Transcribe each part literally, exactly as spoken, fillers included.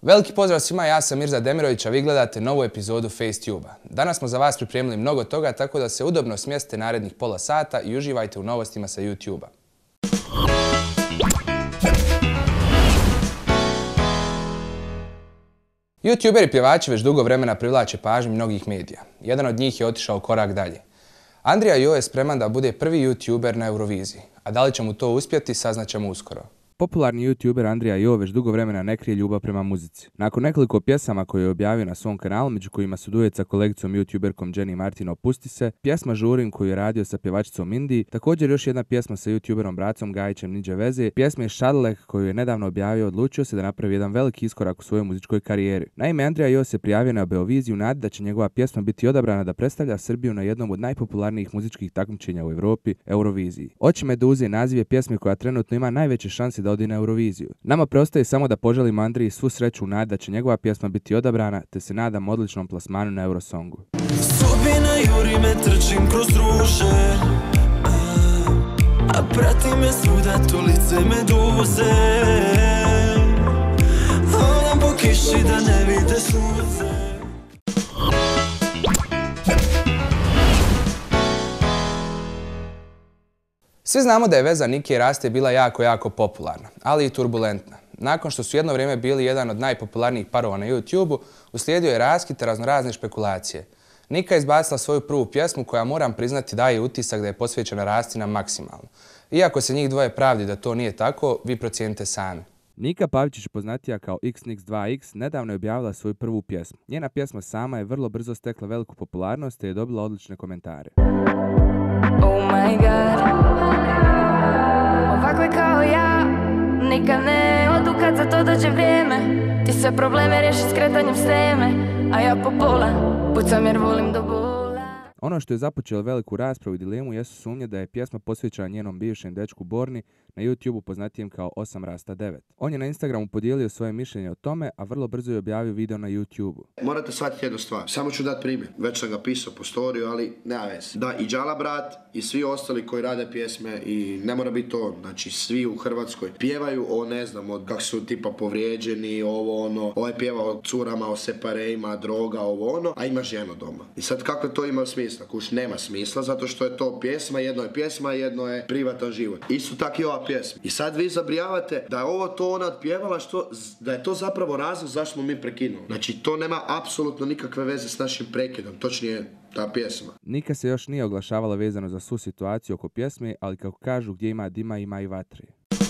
Veliki pozdrav svima, ja sam Mirza Demirović, a vi gledate novu epizodu FaceTube-a. Danas smo za vas pripremili mnogo toga, tako da se udobno smjestite narednih pola sata i uživajte u novostima sa YouTube-a. YouTuberi i pjevači već dugo vremena privlače pažnju mnogih medija. Jedan od njih je otišao korak dalje. Andrija Jo je spreman da bude prvi YouTuber na Euroviziji, a da li će mu to uspjeti, saznaćemo uskoro. Popularni YouTuber Andrija Jo već dugo vremena ne krije ljubav prema muzici. Nakon nekoliko pjesama koje je objavio na svom kanalu, među kojima su duet sa kolegicom YouTuberkom Jenny Martin Opusti se, pjesma Žurim koju je radio sa pjevačicom Indi, također još jedna pjesma sa YouTuberom Bracom Gajićem Niđe Veze, pjesme Šadlek koju je nedavno objavio, odlučio se da napravi jedan veliki iskorak u svojoj muzičkoj karijeri. Naime, Andrija Jo se prijavio na Beoviziju u nadi da će njegova pjesma biti odabrana da predstavlja Srbiju na jednom od najpopularnijih muzičkih takmičenja u Europi, Euroviziji. Oči meduze naziv je pjesme koja trenutno ima najveće šanse da odi na Euroviziju. Nama preostaje samo da poželimo Andriji svu sreću u nadi da će njegova pjesma biti odabrana, te se nadam odličnom plasmanu na Eurosongu. Sudbina juri me, trčim kroz ruže, a prati me svuda to lice meduze. Hodam po kiši da ne vide sunce. Svi znamo da je veza Nike i Raste bila jako, jako popularna, ali i turbulentna. Nakon što su jedno vrijeme bili jedan od najpopularnijih parova na YouTube-u, uslijedio je raskid te raznorazne špekulacije. Nika je izbacila svoju prvu pjesmu koja, moram priznati, daje utisak da je posvećena Rastina maksimalno. Iako se njih dvoje pravdi da to nije tako, vi procijenite sami. Nika Pavičić, poznatija kao X Nix dva X, nedavno je objavila svoju prvu pjesmu. Njena pjesma sama je vrlo brzo stekla veliku popularnost te je dobila odlične komentare. Oh my god, ovako je kao ja, nikad ne odu kad za to dođe vrijeme. Ti sve probleme riješi skretanjem s teme, a ja po pola pucam jer volim do bola. Ono što je započelo veliku raspravu i dilemu jesu sumnje da je pjesma posvećena njenom bivšem dečku Borni, na YouTube-u poznatijem kao osam Rasta devet. On je na Instagramu podijelio svoje mišljenje o tome, a vrlo brzo je objavio video na YouTube-u. Morate shvatiti jednu stvar, samo ću dati primjer. Već sam ga pisao po storiju, ali nema veze. Da, i Džala brat i svi ostali koji rade pjesme, i ne mora biti on, znači svi u Hrvatskoj pjevaju o, ne znam, od kako su tipa povrijeđeni, ovo ono, ovaj pjeva o curama, o separejima, droga, ovo ono, a ima ženu doma. I sad kako to ima smisla? Kuš, nema smisla, zato što je to pjesma, jedno je pjesma, jedno je privatan život. Isto tako i ova pjesma. I sad vi zabrijavate da je ovo to ona otpjevala, što, da je to zapravo razlog zašto smo mi prekinuli. Znači to nema apsolutno nikakve veze s našim prekidom, točnije ta pjesma. Nika se još nije oglašavala vezano za svu situaciju oko pjesme, ali kako kažu, gdje ima dima ima i vatre.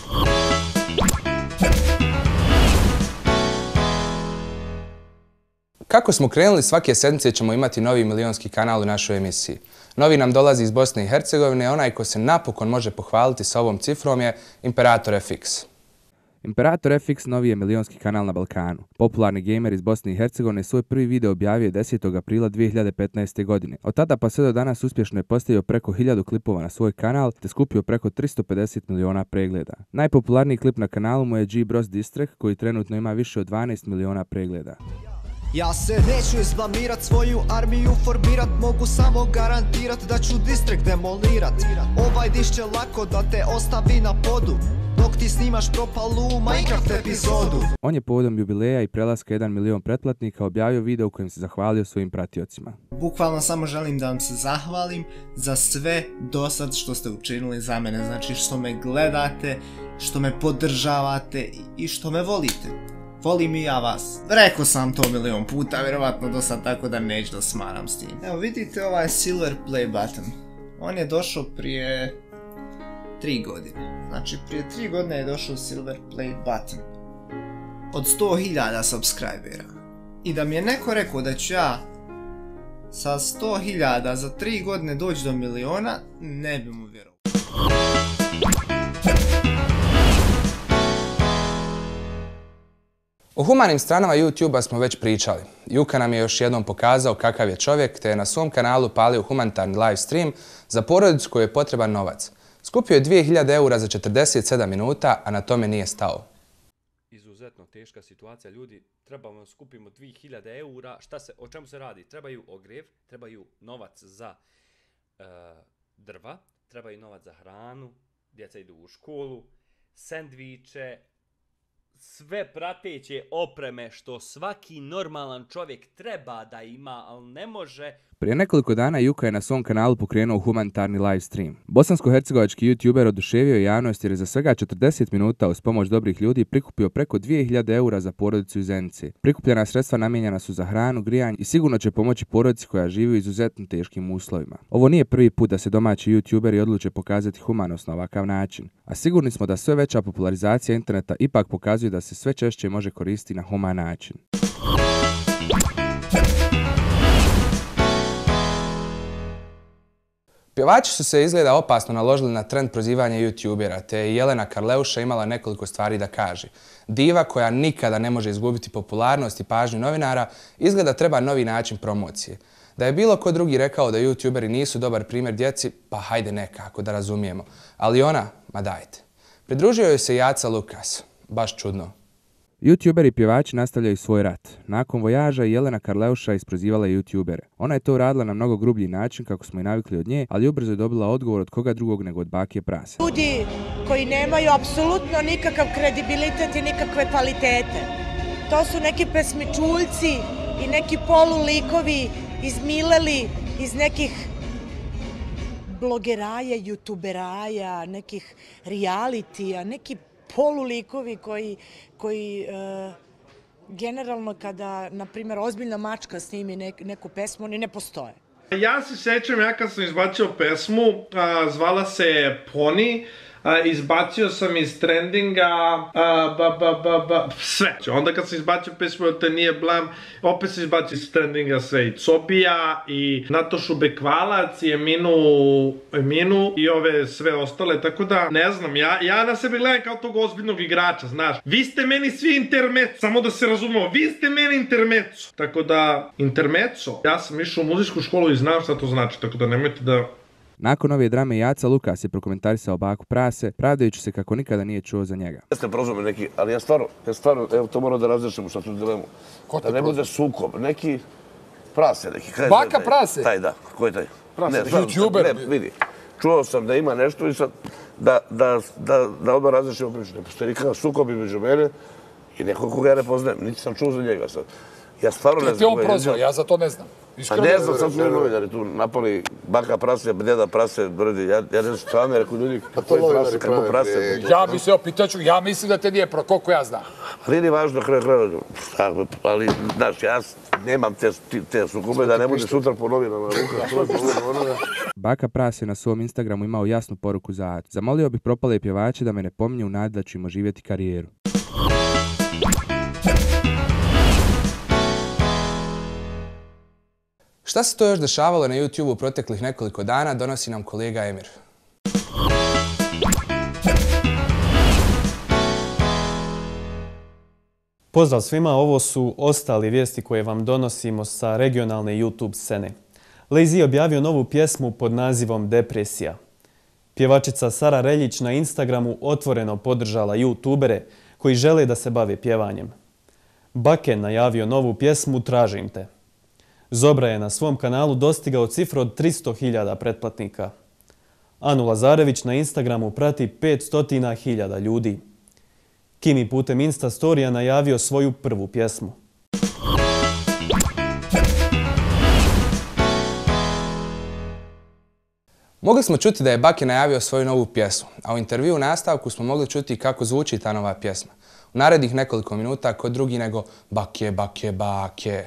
Kako smo krenuli, svake sedmice ćemo imati novi milionski kanal u našoj emisiji. Novi nam dolazi iz Bosne i Hercegovine, onaj ko se napokon može pohvaliti sa ovom cifrom je Imperator F X. Imperator F X novi je milionski kanal na Balkanu. Popularni gamer iz Bosne i Hercegovine svoj prvi video objavio desetog aprila dvije hiljade petnaeste. godine. Od tada pa sve do danas uspješno je postavio preko hiljadu klipova na svoj kanal te skupio preko tristo pedeset miliona pregleda. Najpopularniji klip na kanalu mu je G-Bros Distrack koji trenutno ima više od dvanaest miliona pregleda. Ja se neću izblamirat, svoju armiju formirat, mogu samo garantirat da ću distrikt demolirat. Ovaj diš će lako da te ostavi na podu, dok ti snimaš propalu Minecraft epizodu. On je povodom jubileja i prelaska jedan milion pretplatnika objavio video u kojem se zahvalio svojim pratiocima. Bukvalno samo želim da vam se zahvalim za sve dosad što ste učinili za mene, znači što me gledate, što me podržavate i što me volite. Volim i ja vas. Rekao sam to milion puta, vjerovatno do sad, tako da neću da smaram s tim. Evo vidite ovaj silver play button. On je došao prije tri godine. Znači prije tri godine je došao silver play button. Od sto hiljada subscribera. I da mi je neko rekao da ću ja sa sto hiljada za tri godine doći do miliona, ne bi mu vjerovao. O humanim stranama YouTube-a smo već pričali. Juka nam je još jednom pokazao kakav je čovjek, te je na svom kanalu palio humanitarni live stream za porodicu kojoj je potreban novac. Skupio je dvije hiljade eura za četrdeset sedam minuta, a na tome nije stao. Izuzetno teška situacija, ljudi, trebamo skupimo dvije hiljade eura, šta se, o čemu se radi? Trebaju ogrjev, trebaju novac za e, drva, trebaju novac za hranu, djeca idu u školu, sendviče, sve prateće opreme što svaki normalan čovjek treba da ima, ali ne može. Prije nekoliko dana Juka je na svom kanalu pokrenuo humanitarni live stream. Bosansko-hercegovački youtuber oduševio je javnost jer je za svega četrdeset minuta uz pomoć dobrih ljudi prikupio preko dvije hiljade eura za porodicu iz Zenice. Prikupljena sredstva namijenjena su za hranu, grijanje i sigurno će pomoći porodici koja živi u izuzetno teškim uslovima. Ovo nije prvi put da se domaći youtuberi odluče pokazati humanost na ovakav način, a sigurni smo da sve veća popularizacija interneta ipak pokazuje da se sve češće može koristiti na human način. Pjevači su se izgleda opasno naložili na trend prozivanja youtubera, te je Jelena Karleuša imala nekoliko stvari da kaže. Diva koja nikada ne može izgubiti popularnost i pažnju novinara, izgleda treba novi način promocije. Da je bilo ko drugi rekao da youtuberi nisu dobar primjer djeci, pa hajde nekako da razumijemo. Ali ona, ma dajte. Pridružio joj se Jaca Lukas. Baš čudno. Youtuberi i pjevači nastavljaju svoj rat. Nakon Vojaža Jelena Karleuša isprozivala je youtubere. Ona je to uradila na mnogo grublji način kako smo i navikli od nje, ali ubrzo je dobila odgovor od koga drugog nego od Bake Prase. Ljudi koji nemaju apsolutno nikakav kredibilitet i nikakve kvalitete. To su neki pesmičuljci i neki polulikovi izmileli iz nekih blogeraja, youtuberaja, nekih realitija, neki polulikovi koji, koji uh, generalno kada, na primjer, ozbiljna mačka snimi nek, neku pesmu, oni ne postoje. Ja se sjećam, ja kad sam izbacio pesmu, a, zvala se Pony, a, izbacio sam iz trendinga a, ba, ba, ba, ba, sve. Onda kad sam izbacio pesmu Te nije blam, opet sam izbacio iz trendinga sve. I Cobija, i Natošu Bekvalac, i Eminu, Eminu, i ove sve ostale. Tako da, ne znam, ja, ja na sebe gledam kao tog ozbiljnog igrača, znaš. Vi ste meni svi intermezzo, samo da se razumemo, vi ste meni intermezzo. Tako da, intermezzo, ja sam išao u muzijsku školu i znam šta to znači, tako da nemojte da... Nakon ove drame Jaca Lukas je prokomentarisao Baku Prase, pravdajući se kako nikada nije čuo za njega. Jeste prozvao neki, ali ja stvarno, ja stvarno, evo to moram da razrešimo što tu dilemu. Da ne bude sukob, neki Prase, neki. Baka Prase? Taj, da, ko je taj? Prase, youtuber. Ne, vidi, čuo sam da ima nešto i sad, da, da, da, da odmah razrešimo priču. Ne postoji nikakav sukob između mene i nekog koga ja ne poznajem, niti sam čuo za njega sad. Ja stvarno ne znam. Te on prozvao, ja za to ne znam. A ne znam, sad su novinari tu napali Baka Prase, deda Prase, brdi, ja ne znam stvarno, rekao ljudi, kako je Prase, kako Prase. Ja bi se opitaću, ja mislim da te nije pro, koliko ja znam. Ali nije važno, kraj kraja, ali, znaš, ja nemam te sukobe da ne bude sutra po novinama. Baka Prase je na svom Instagramu imao jasnu poruku za Acu. Zamolio bih propale pjevače da me ne pominju u nadi da ću im oživjeti karijeru. Šta se to još dešavalo na YouTubeu proteklih nekoliko dana, donosi nam kolega Emir. Pozdrav svima, ovo su ostali vijesti koje vam donosimo sa regionalne YouTube scene. Lazy je objavio novu pjesmu pod nazivom Depresija. Pjevačica Sara Reljić na Instagramu otvoreno podržala YouTubere koji žele da se bave pjevanjem. Baken najavio novu pjesmu Tražim te. Zobra je na svom kanalu dostigao cifru od tristo hiljada pretplatnika. Anu Lazarević na Instagramu prati petsto hiljada ljudi. Kimi putem Insta storija najavio svoju prvu pjesmu. Mogli smo čuti da je Bake najavio svoju novu pjesmu, a u intervju u nastavku smo mogli čuti kako zvuči ta nova pjesma. U narednih nekoliko minuta ko drugi nego Bake, Bake, Bake.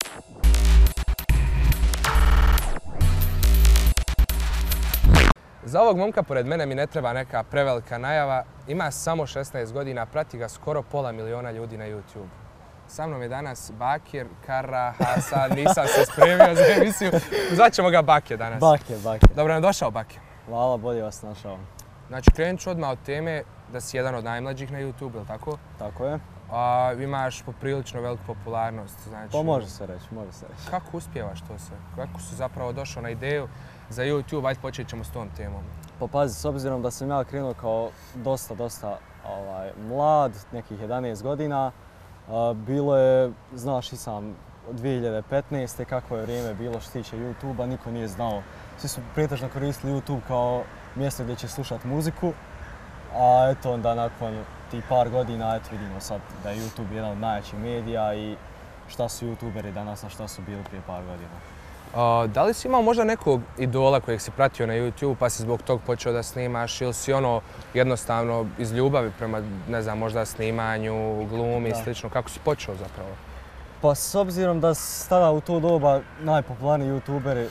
Za ovog momka pored mene mi ne treba neka prevelika najava. Ima samo šesnaest godina, prati ga skoro pola miliona ljudi na YouTube. Sa mnom je danas Bakir Kara Hasan, nisam se spremio za emisiju. Zvaćemo ga Bake danas. Bake, Bake. Dobro nam došao, Bake. Hvala, bolje vas našao. Znači, krenut ću odmah od teme da si jedan od najmlađih na YouTube, ili tako? Tako je. A, imaš poprilično veliku popularnost. Znači, pa može se reći, može se reći. Kako uspijevaš to sve? Kako si zapravo došao na ideju za YouTube? Ajde, počet ćemo s tom temom. Pa pazi, s obzirom da sam ja krenuo kao dosta, dosta ovaj, mlad, nekih jedanaest godina, a, bilo je, znaš i sam, dvije hiljade petnaeste. kako je vrijeme bilo što tiče YouTube-a, niko nije znao. Svi su pretežno koristili YouTube kao mjesto gdje će slušati muziku, a eto onda nakon ti par godina, eto vidimo sad da je YouTube jedan od najjačih medija i šta su YouTuberi danas, a šta su bili prije par godina. Uh, da li si imao možda nekog idola kojeg si pratio na YouTube pa si zbog tog počeo da snimaš ili si ono jednostavno iz ljubavi prema, ne znam, možda snimanju, glumi i slično, kako si počeo zapravo? Pa s obzirom da tada u to doba najpopularniji YouTuberi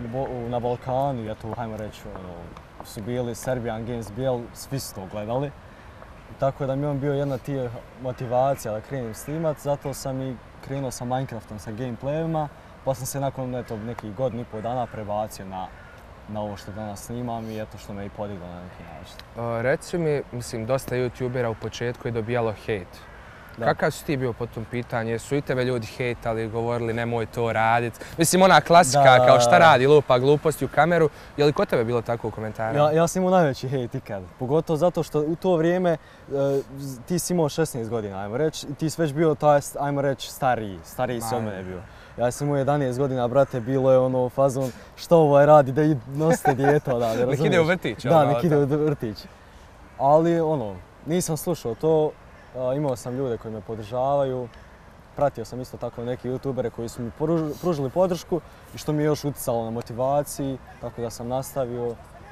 na Balkanu, ja to hajmo reći, ono, su bili Serbian Games B L, svi su to gledali. Tako da mi on bio jedna tih motivacija da krenem snimat, zato sam i krenuo sa Minecraftom, sa gameplayima, pa sam se nakon eto, nekih godinu i pol dana prebacio na, na ovo što danas snimam i eto što me i podiglo na neki način. Uh, reci mi, mislim, dosta YouTubera u početku je dobijalo hejt. Da. Kakav si ti bio po tom pitanju? Su i tebe ljudi hejtali, govorili nemoj to radit? Mislim, ona klasika da, kao šta radi, lupa gluposti u kameru. Je li kod tebe bilo tako u komentarima? Ja, ja sam imao najveći hejt ikad. Pogotovo zato što u to vrijeme uh, ti si imao šesnaest godina, ajmo reći. Ti si već bio, taj, ajmo reći, stariji. Stariji si od mene bio. Ja sam imao jedanaest godina, brate, bilo je ono fazon što ovaj radi da nosite dijete odavde, razumiješ? Nek ide u vrtić. Da, nek ide u vrtić. Ali ono, nisam slušao to. Uh, imao sam ljude koji me podržavaju, pratio sam isto tako neke youtubere koji su mi pružili podršku i što mi je još utjecalo na motivaciji, tako da sam nastavio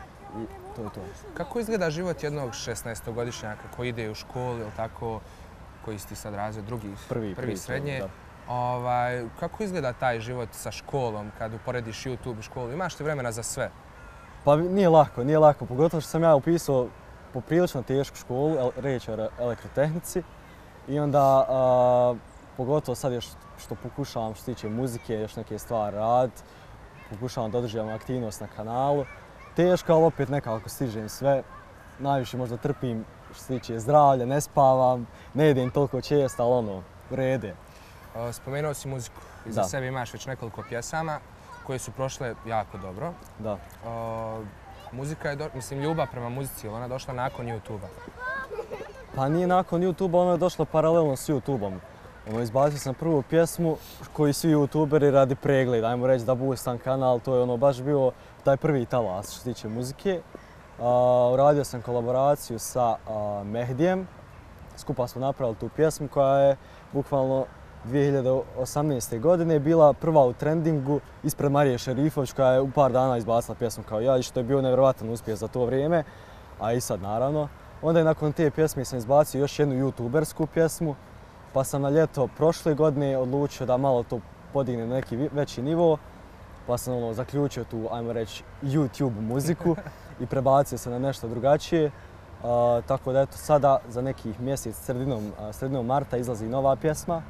i to je to. Kako izgleda život jednog šesnaestogodišnjaka koji ide u školu ili tako, koji si ti sad razred, drugi, prvi, prvi srednje? Ovaj, kako izgleda taj život sa školom kad uporediš YouTube i školu? Imaš li vremena za sve? Pa nije lako, nije lako, pogotovo što sam ja upisao poprilično tešku školu, riječ je o elektrotehnici i onda a, pogotovo sad još što pokušavam što se tiče muzike, još neke stvari rad, pokušavam da održavam aktivnost na kanalu. Teško, ali opet nekako stižem sve. Najviše možda trpim što se tiče zdravlja, ne spavam, ne jedem toliko često, ali ono, vrede. Spomenuo si muziku. Iza sebe imaš već nekoliko pjesama koje su prošle jako dobro. Da. O, Muzika je, do... mislim, ljubav prema muzici, ili ona došla nakon YouTube-a? Pa nije nakon YouTube-a, ona je došla paralelno s YouTube-om. Ono, izbacio sam prvu pjesmu koju svi YouTuberi radi pregled, ajmo reći da boostam kanal, to je ono baš bio taj prvi talas što se tiče muzike. Uh, uradio sam kolaboraciju sa uh, Mehdijem, skupa smo napravili tu pjesmu koja je bukvalno dvije hiljade osamnaeste. godine bila prva u trendingu ispred Marije Šerifović koja je u par dana izbacila pjesmu kao ja i što je bio nevjerojatan uspjeh za to vrijeme, a i sad naravno. Onda je nakon te pjesme sam izbacio još jednu youtubersku pjesmu, pa sam na ljeto prošle godine odlučio da malo to podigne na neki veći nivo, pa sam ono, zaključio tu, ajmo reći, YouTube muziku i prebacio se na nešto drugačije. Uh, tako da eto sada za nekih mjesec, sredinom, uh, sredinom marta izlazi nova pjesma.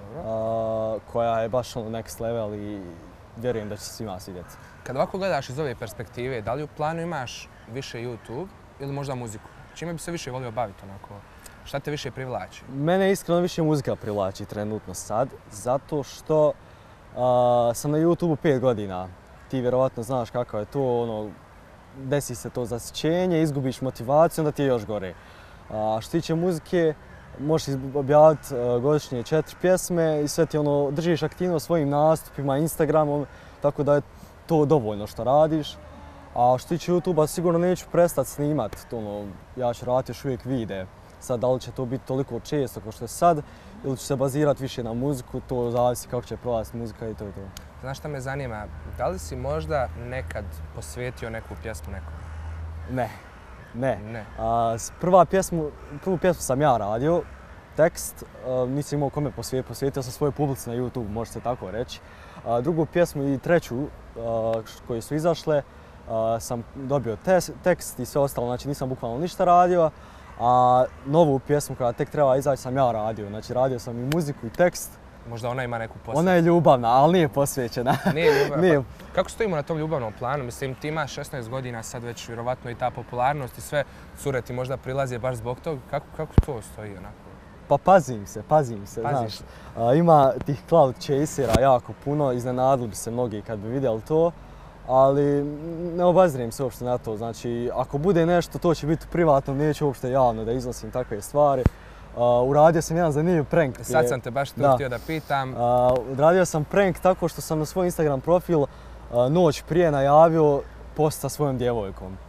Uh, koja je baš ono next level i vjerujem da će se svima svidjeti. Kad ovako gledaš iz ove perspektive, da li u planu imaš više YouTube ili možda muziku? Čime bi se više volio baviti onako? Šta te više privlači? Mene iskreno više muzika privlači trenutno sad, zato što uh, sam na YouTubeu pet godina. Ti vjerovatno znaš kako je to, ono, desi se to zasićenje, izgubiš motivaciju, onda ti je još gore. A uh, što tiče muzike, možeš objaviti uh, godišnje četiri pjesme i sve ti ono, držiš aktivno svojim nastupima, Instagramom, tako da je to dovoljno što radiš. A što tiče YouTube-a, sigurno neću prestati snimat, ono, ja ću raditi još uvijek videe. Sad, da li će to biti toliko često kao što je sad, ili ću se bazirati više na muziku, to zavisi kako će prolaziti muzika i to je to. Znaš šta me zanima, da li si možda nekad posvetio neku pjesmu nekom? Ne. Ne. ne. A, prva pjesmu, prvu pjesmu sam ja radio, tekst, a, nisam imao kome posvetiti, posvetio sam svojoj publici na YouTube, može se tako reći. A, drugu pjesmu i treću a, koje su izašle, a, sam dobio tes, tekst i sve ostalo, znači nisam bukvalno ništa radio. A novu pjesmu koja tek treba izaći sam ja radio, znači radio sam i muziku i tekst. Možda ona ima neku posvećenu. Ona je ljubavna, ali nije posvećena. Nije ljubavna. nije. Pa, kako stojimo na tom ljubavnom planu? Mislim, ti imaš šesnaest godina, sad već vjerovatno i ta popularnost i sve cure ti možda prilaze baš zbog toga. Kako, kako to stoji onako? Pa pazim se, pazim se, Paziš. znaš. A, ima tih cloud chasera jako puno, iznenadili bi se mnogi kad bi vidjeli to. Ali ne obazirem se uopšte na to, znači ako bude nešto to će biti privatno, neću uopšte javno da iznosim takve stvari. Uh, uradio sam jedan zanimljiv prank. Sad sam te baš to da. htio da pitam. Uh, uradio sam prank tako što sam na svoj Instagram profil uh, noć prije najavio post sa svojom djevojkom.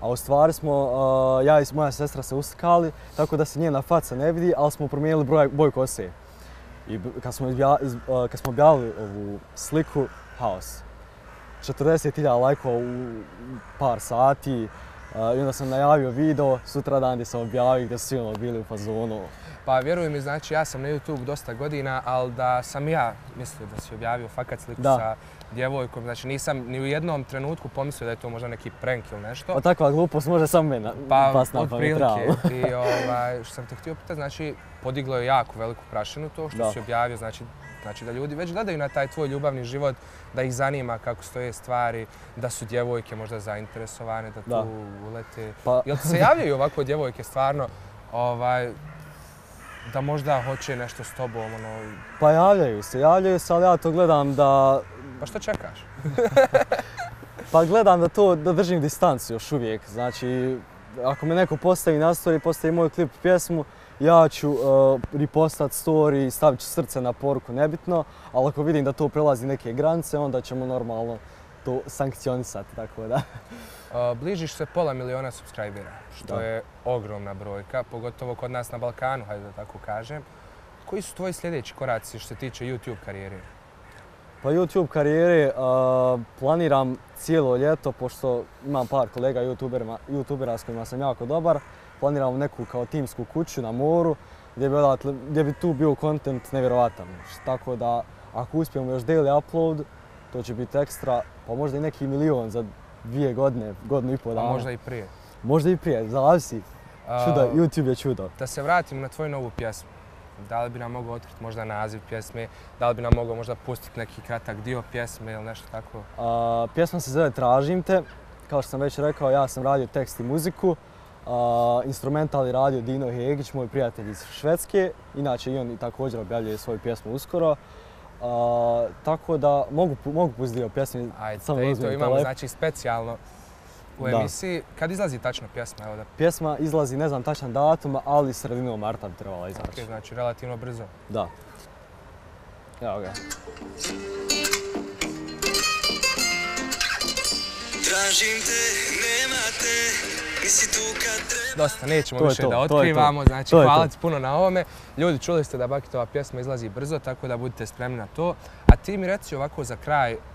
A u stvari smo, ja i moja sestra se uslikali, tako da se njena faca ne vidi, ali smo promijenili broj, boj kose. I kad smo, izbja, iz, kad smo objavili ovu sliku, haos. četrdeset hiljada lajkova u par sati. I onda sam najavio video, sutra dan gdje sam objavio, gdje su svi ono bili u fazonu. Pa vjeruj mi, znači ja sam na YouTube dosta godina, ali da sam ja mislio da si objavio fakat sliku da. sa djevojkom, znači nisam ni u jednom trenutku pomislio da je to možda neki prank ili nešto. Pa takva glupost može samo mene pa, pas na pamet, realno. I ovaj, što sam te htio pitati, znači podiglo je jako veliku prašinu to što da. si objavio, znači Znači da ljudi već gledaju na taj tvoj ljubavni život, da ih zanima kako stoje stvari, da su djevojke možda zainteresovane, da tu da. ulete. Pa... Jel ti se javljaju ovako djevojke stvarno, ovaj, da možda hoće nešto s tobom? Ono... Pa javljaju se, javljaju se, ali ja to gledam da... Pa što čekaš? Pa gledam da to, da držim distancu još uvijek. Znači, ako me neko postavi na story, postavi moj klip, pjesmu, ja ću uh, repostat story, stavit ću srce na poruku, nebitno, ali ako vidim da to prelazi neke granice, onda ćemo normalno to sankcionisati, tako da. Uh, bližiš se pola miliona subscribera, što da. je ogromna brojka, pogotovo kod nas na Balkanu, hajde da tako kažem. Koji su tvoji sljedeći koraci što se tiče YouTube karijere? Pa YouTube karijere uh, planiram cijelo ljeto, pošto imam par kolega youtubera, youtubera s kojima sam jako dobar. Planiram neku kao timsku kuću na moru gdje bi, gdje bi tu bio kontent nevjerovatan. Tako da ako uspijemo još daily upload, to će biti ekstra, pa možda i neki milion za dvije godine, godinu i pol dana. A možda i prije. Možda i prije, zavisi. Čudo, uh, YouTube je čudo. Da se vratim na tvoju novu pjesmu. Da li bi nam mogao otkriti možda naziv pjesme, da li bi nam mogao možda pustiti neki kratak dio pjesme ili nešto tako? Uh, pjesma se zove Tražim te. Kao što sam već rekao, ja sam radio tekst i muziku. Uh, instrumental je radio Dino Hegić, moj prijatelj iz Švedske. Inače i on također objavljuje svoju pjesmu uskoro. Uh, tako da mogu, mogu pustiti dio pjesme. Ajde, samo i to imamo znači specijalno u emisiji. Da. Kad izlazi tačno pjesma? Evo da... Pjesma izlazi, ne znam tačan datum, ali sredinom marta bi trebala izaći. Okay, znači relativno brzo. Da. Evo ga. Tražim te, nema te, nisi tu kad treba... Dosta, nećemo više to, da otkrivamo, to znači to hvala ti puno na ovome. Ljudi, čuli ste da Baketova pjesma izlazi brzo, tako da budite spremni na to. A ti mi reci ovako za kraj, uh,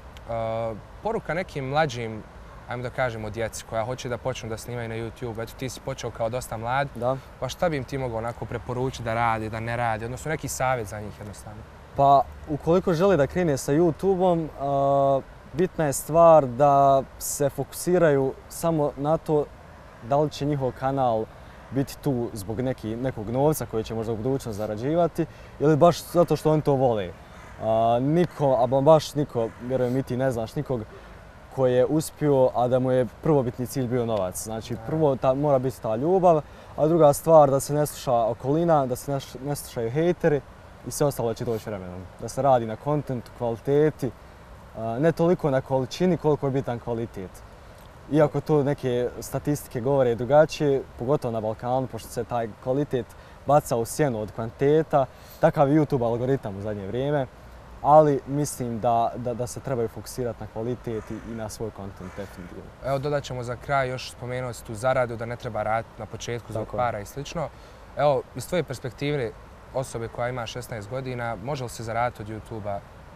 poruka nekim mlađim, ajmo da kažemo djeci koja hoće da počnu da snimaju na YouTube. Eto ti si počeo kao dosta mlad, da. Pa šta bi im ti mogao onako preporučiti da radi, da ne radi, odnosno neki savjet za njih jednostavno? Pa ukoliko želi da krene sa YouTubeom, uh, bitna je stvar da se fokusiraju samo na to da li će njihov kanal biti tu zbog neki, nekog novca koji će možda u budućnosti zarađivati ili baš zato što oni to vole. Uh, niko, a baš niko, vjerujem i ti ne znaš nikog koji je uspio, a da mu je prvobitni cilj bio novac. Znači prvo ta, mora biti ta ljubav, a druga stvar da se ne sluša okolina, da se ne, ne slušaju hejteri i sve ostalo će doći vremenom. Da se radi na kontentu, kvaliteti, ne toliko na količini koliko je bitan kvalitet. Iako to neke statistike govore drugačije, pogotovo na Balkanu, pošto se taj kvalitet baca u sjenu od kvantiteta, takav je YouTube algoritam u zadnje vrijeme, ali mislim da, da, da se trebaju fokusirati na kvalitet i, i na svoj kontent definitivno. Evo dodat ćemo za kraj još spomenuti tu zaradu da ne treba raditi na početku zbog para i slično. Evo, iz tvoje perspektive osobe koja ima šesnaest godina, može li se zaraditi od YouTube-a,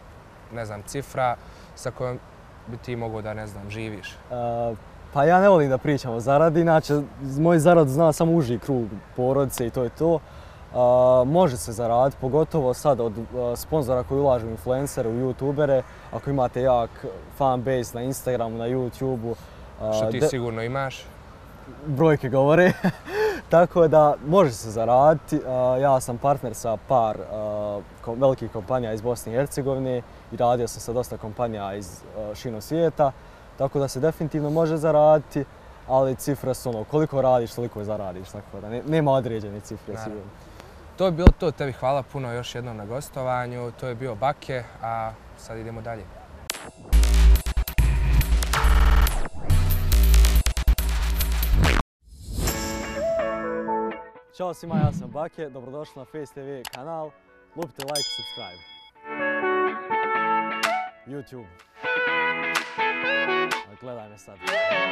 ne znam, cifra sa kojom bi ti mogao da, ne znam, živiš? Uh, pa ja ne volim da pričam o zaradi, inače moj zarad zna samo uži krug porodice i to je to. Uh, može se zaraditi, pogotovo sad od uh, sponzora koji ulažu u influencere, u youtubere, ako imate jak fanbase na Instagramu, na YouTubeu. Uh, Što ti sigurno imaš? Brojke govore. Tako da može se zaraditi. Uh, ja sam partner sa par uh, kom, velikih kompanija iz Bosne i Hercegovine i radio sam sa dosta kompanija iz uh, širom svijeta. Tako da se definitivno može zaraditi, ali cifre su ono, koliko radiš, toliko zaradiš. Tako da ne, nema određene cifre Naravno. sigurno. To je bilo to, tebi hvala puno još jednom na gostovanju. To je bio Bake, a sad idemo dalje. Ćao svima, ja sam Bake, dobrodošli na Face te ve kanal. Lupite like i subscribe. YouTube. gledaj me sad.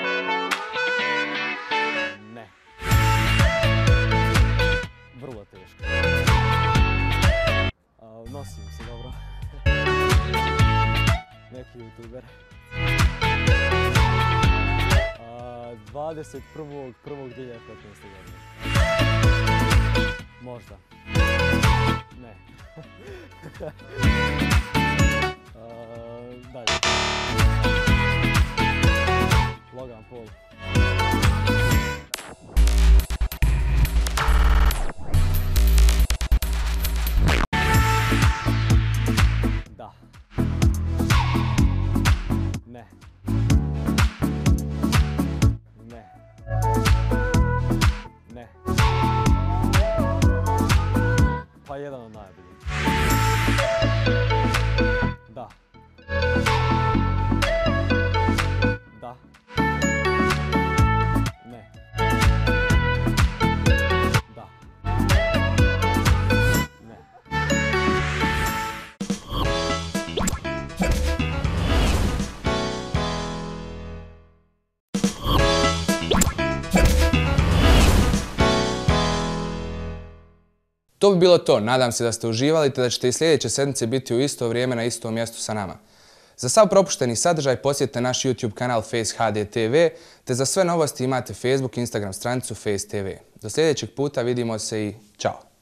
Ne. Vrlo teško. A, nosim se dobro. Neki youtuber. dvadeset prvog prvog dvije hiljade petnaeste. godine. Možda. Ne. uh, dalje. Logan Paul. Da. Ne. Ne. Ne. Pa jedan od najboljih. Da. Da. Ne. Da. Ne. To bi bilo to, nadam se da ste uživali te da ćete i sljedeće sedmice biti u isto vrijeme na istom mjestu sa nama. Za sav propušteni sadržaj posjetite naš YouTube kanal Face H D T V, te za sve novosti imate Facebook i Instagram stranicu Face T V. Do sljedećeg puta vidimo se i čao!